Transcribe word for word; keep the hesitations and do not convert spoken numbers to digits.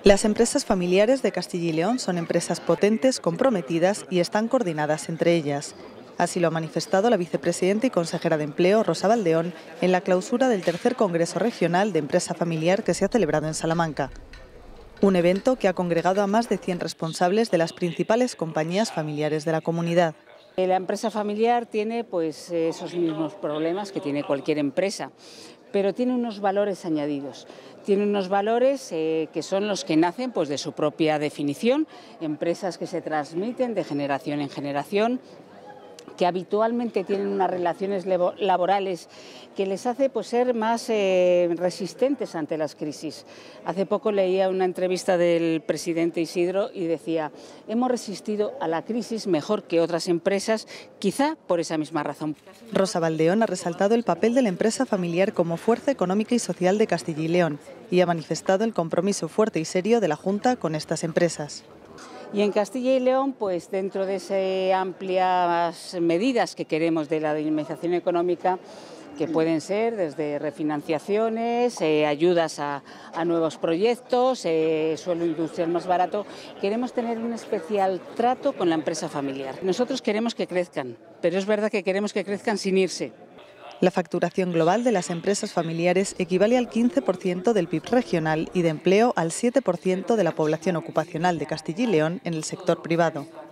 Las empresas familiares de Castilla y León son empresas potentes, comprometidas y están coordinadas entre ellas. Así lo ha manifestado la vicepresidenta y consejera de Empleo, Rosa Valdeón, en la clausura del tercer Congreso Regional de Empresa Familiar que se ha celebrado en Salamanca. Un evento que ha congregado a más de cien responsables de las principales compañías familiares de la comunidad. La empresa familiar tiene pues esos mismos problemas que tiene cualquier empresa, pero tiene unos valores añadidos. Tiene unos valores eh, que son los que nacen pues, de su propia definición, empresas que se transmiten de generación en generación, que habitualmente tienen unas relaciones laborales que les hace pues, ser más eh, resistentes ante las crisis. Hace poco leía una entrevista del presidente Isidro y decía: hemos resistido a la crisis mejor que otras empresas, quizá por esa misma razón. Rosa Valdeón ha resaltado el papel de la empresa familiar como fuerza económica y social de Castilla y León y ha manifestado el compromiso fuerte y serio de la Junta con estas empresas. Y en Castilla y León, pues dentro de esas amplias medidas que queremos de la dinamización económica, que pueden ser desde refinanciaciones, eh, ayudas a, a nuevos proyectos, eh, suelo industrial más barato, queremos tener un especial trato con la empresa familiar. Nosotros queremos que crezcan, pero es verdad que queremos que crezcan sin irse. La facturación global de las empresas familiares equivale al quince por ciento del P I B regional y de empleo al siete por ciento de la población ocupacional de Castilla y León en el sector privado.